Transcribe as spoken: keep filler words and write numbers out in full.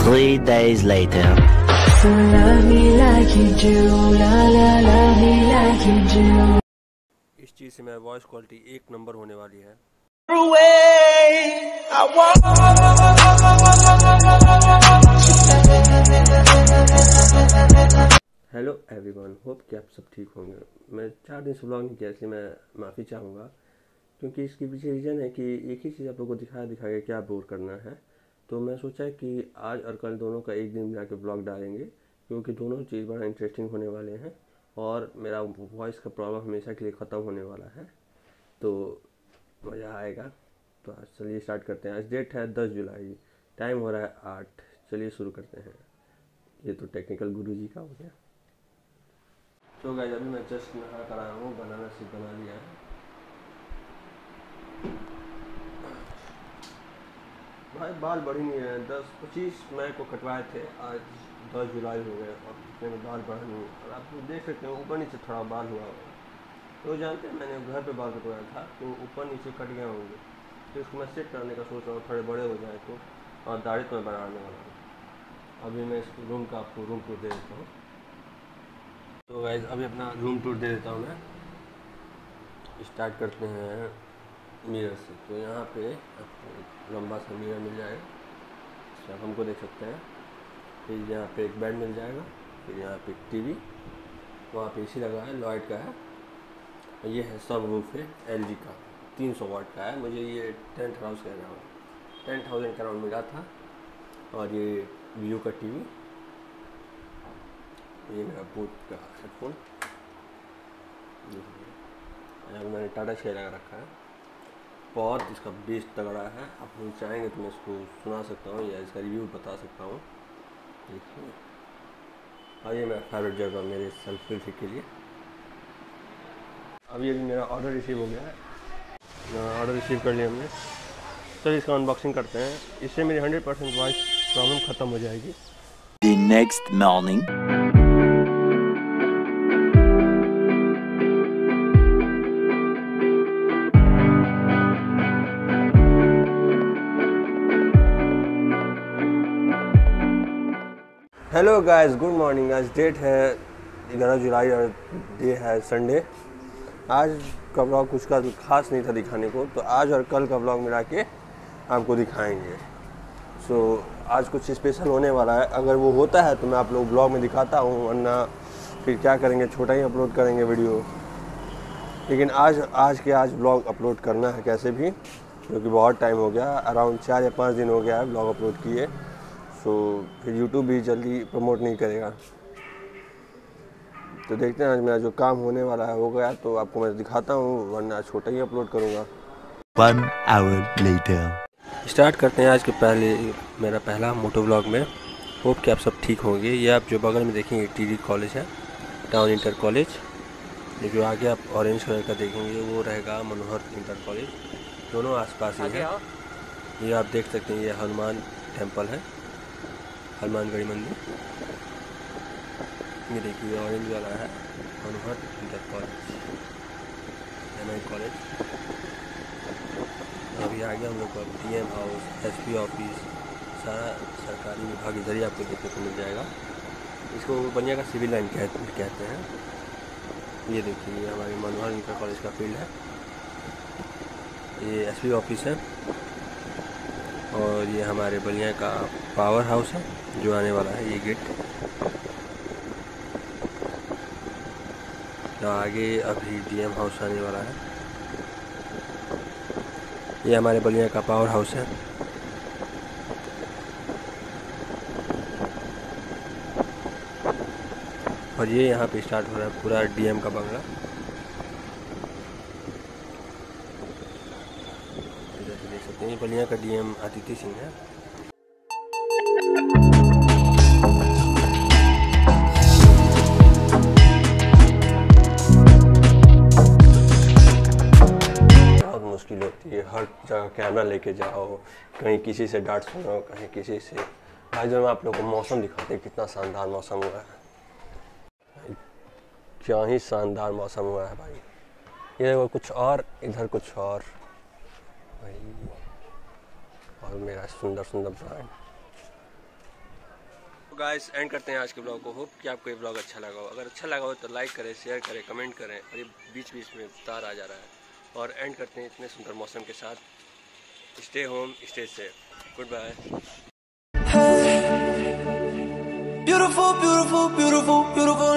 Three days later. So love me like you do, la la love me like you do. इस चीज से मेरा voice quality एक number होने वाली है। हेलो एवरीवन, होप कि आप सब ठीक होंगे। मैं चार दिन से व्लॉग नहीं किया, इसलिए मैं माफ़ी चाहूँगा, क्योंकि इसके पीछे रीज़न है कि एक ही चीज़ आप लोगों को दिखाया दिखाया क्या बोर करना है। तो मैं सोचा कि आज और कल दोनों का एक दिन मिला के ब्लॉग डालेंगे, क्योंकि दोनों चीज़ बड़ा इंटरेस्टिंग होने वाले हैं और मेरा वॉइस का प्रॉब्लम हमेशा के लिए ख़त्म होने वाला है, तो मज़ा आएगा। तो आज चलिए स्टार्ट करते हैं। आज डेट है दस जुलाई, टाइम हो रहा है आठ। चलिए शुरू करते हैं। ये तो टेक्निकल गुरु जी का हो गया। तो गाइस, अभी मैं जस्ट नहा कर आया हूँ, बनाना शेक बना लिया है। भाई बाल बढ़ ही नहीं रहे हैं। दस पच्चीस मई को कटवाए थे, आज दस जुलाई हो गए और इतने में बाल बढ़ नहीं। और आप लोग देख सकते हैं ऊपर नीचे थोड़ा बाल हुआ होगा। तो जानते हैं मैंने घर पे बाल कटवाया था, तो ऊपर नीचे कट गए होंगे, तो इसको मैं सेट करने का सोच रहा हूँ, थोड़े बड़े हो जाए तो। और दाढ़ी तो मैं बनाने वाला हूँ। अभी मैं इस रूम का आपको रूम टूर दे देता हूँ। तो गाइस, अभी अपना रूम टूर दे देता हूँ मैं। स्टार्ट करते हैं मिरर से। तो यहाँ पे आपको लंबा सा मिरर मिल जाएगा, इससे आप हमको देख सकते हैं। फिर यहाँ पे एक बेड मिल जाएगा, फिर यहाँ पे टीवी, वहाँ पे एसी लगा है, लॉयड का है। ये है सब रूफ है एल जी का, तीन सौ वाट का है। मुझे ये टेन थाउजेंड का अराउंड टेन थाउजेंड का अराउंड मिला था। और ये वीवो का टीवी, ये मेरा बोट का हेडफोन, मैंने टाटा शेयर लगा रखा है। बहुत इसका बेस तगड़ा है। आप लोग चाहेंगे तो मैं इसको सुना सकता हूँ या इसका रिव्यू बता सकता हूँ। देखिए, और ये मेरा फेवरेट जगह मेरे सेल्फ रिव्यू के लिए। अभी अभी मेरा ऑर्डर रिसीव हो गया है, ऑर्डर रिसीव कर लिया हमने। चलिए इसका अनबॉक्सिंग करते हैं। इससे मेरी हंड्रेड परसेंट वॉइस प्रॉब्लम ख़त्म हो जाएगी। The next morning. Hello guys, good morning. आज डेट है ग्यारह जुलाई और डे है संडे। आज का ब्लॉग कुछ का खास नहीं था दिखाने को, तो आज और कल का ब्लॉग मिला के आपको दिखाएंगे। सो so, आज कुछ स्पेशल होने वाला है। अगर वो होता है तो मैं आप लोग ब्लॉग में दिखाता हूँ, वरना फिर क्या करेंगे, छोटा ही अपलोड करेंगे वीडियो। लेकिन आज आज के आज ब्लॉग अपलोड करना है कैसे भी, क्योंकि बहुत टाइम हो गया, अराउंड चार या पाँच दिन हो गया है ब्लॉग अपलोड किए। सो so, फिर यूट्यूब भी जल्दी प्रमोट नहीं करेगा। तो देखते हैं आज मेरा जो काम होने वाला है हो गया तो आपको मैं दिखाता हूँ, वरना छोटा ही अपलोड करूँगा। One hour later. स्टार्ट करते हैं आज के पहले मेरा पहला मोटो व्लॉग में। होप कि आप सब ठीक होंगे। ये आप जो बगल में देखेंगे टीडी कॉलेज है, टाउन इंटर कॉलेज। ये जो आगे आप ऑरेंज कलर का देखेंगे वो रहेगा मनोहर इंटर कॉलेज। दोनों आसपास ही है। ये आप देख सकते हैं, ये हनुमान टेम्पल है, हनुमानगढ़ी मंदिर। ये देखिए ऑरेंज वाला है Manohar inter college, M I college. अभी आगे हम लोग को D M house, S P office, सारा सरकारी विभाग इधर ही आपको देखने को मिल जाएगा। इसको बनिया का सिविल लाइन कहते कहते हैं। ये देखिए, ये हमारे मनोहर इंटर कॉलेज का फील्ड है। ये एस पी ऑफिस है और ये हमारे बलिया का पावर हाउस है जो आने वाला है। ये गेट तो आगे अभी डी एम हाउस आने वाला है। ये हमारे बलिया का पावर हाउस है। और ये यहाँ पे स्टार्ट हो रहा है पूरा डीएम का बंगला। जैसे देख सकते हैं बलिया का डीएम अदिति सिंह है। मुश्किल होती है हर जगह कैमरा लेके जाओ, कहीं किसी से डांट सुनो, कहीं किसी से। भाई जब मैं आप लोगों को मौसम दिखाते हैं, कितना शानदार मौसम हुआ है, क्या ही शानदार मौसम हुआ है भाई। ये देखो कुछ और, इधर कुछ और भाई। और मेरा सुंदर सुंदर ब्रांड, गाइस एंड करते हैं आज के ब्लॉग को। होप कि आपको ये ब्लॉग अच्छा लगा हो। अगर अच्छा लगा हो तो लाइक करें, शेयर करें, कमेंट करें। और ये बीच बीच में तार आ जा रहा है। और एंड करते हैं इतने सुंदर मौसम के साथ। Stay home, stay safe. Goodbye. Beautiful, beautiful, beautiful, beautiful